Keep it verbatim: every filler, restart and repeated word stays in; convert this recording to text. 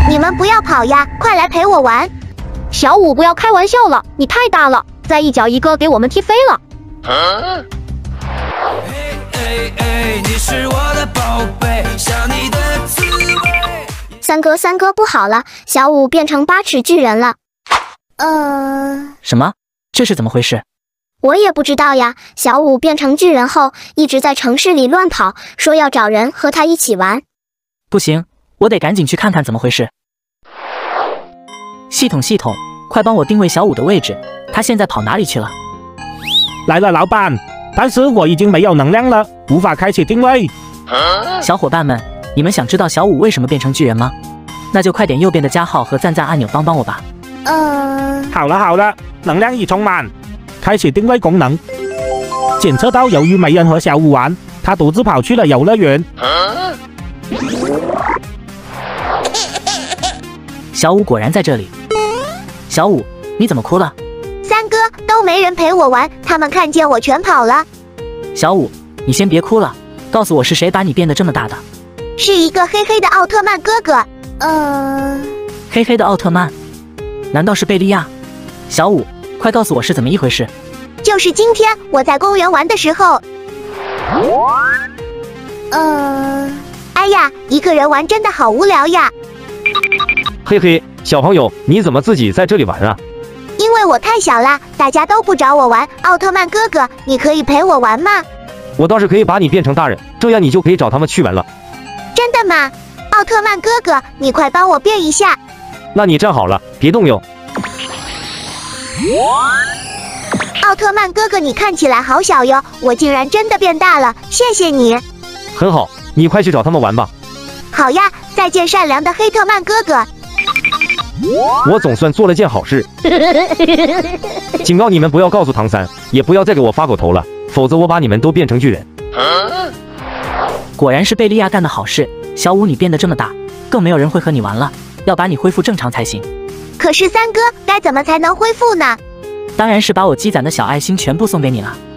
你们不要跑呀，快来陪我玩！ 小五，不要开玩笑了，你太大了，再一脚一个给我们踢飞了。 啊你是我的宝贝，想你的滋味。 三哥，三哥不好了，小五变成八尺巨人了。呃， 什么？这是怎么回事？ 我也不知道呀。小五变成巨人后，一直在城市里乱跑，说要找人和他一起玩。 不行，我得赶紧去看看怎么回事。系统系统，快帮我定位小五的位置，他现在跑哪里去了？ 来了，老板。但是我已经没有能量了，无法开启定位。 小伙伴们，你们想知道小五为什么变成巨人吗？那就快点右边的加号和赞赞按钮帮帮我吧。 呃， 好了好了，能量已充满，开启定位功能。检测到由于没人和小五玩，他独自跑去了游乐园。 小五果然在这里。小五，你怎么哭了？ 三哥，都没人陪我玩，他们看见我全跑了。 小五，你先别哭了，告诉我是谁把你变得这么大的？ 是一个黑黑的奥特曼哥哥。 呃， 黑黑的奥特曼？难道是贝利亚？小五，快告诉我是怎么一回事？ 就是今天我在公园玩的时候。 呃， 哎呀，一个人玩真的好无聊呀。 嘿嘿，小朋友，你怎么自己在这里玩啊？ 因为我太小啦，大家都不找我玩。奥特曼哥哥，你可以陪我玩吗？ 我倒是可以把你变成大人，这样你就可以找他们去玩了。 真的吗？奥特曼哥哥，你快帮我变一下。 那你站好了，别动哟。 奥特曼哥哥，你看起来好小哟，我竟然真的变大了，谢谢你。 很好，你快去找他们玩吧。 好呀，再见，善良的黑特曼哥哥。 我总算做了件好事。警告你们不要告诉唐三，也不要再给我发狗头了，否则我把你们都变成巨人。 果然是贝利亚干的好事。小五，你变得这么大，更没有人会和你玩了，要把你恢复正常才行。 可是三哥，该怎么才能恢复呢？ 当然是把我积攒的小爱心全部送给你了。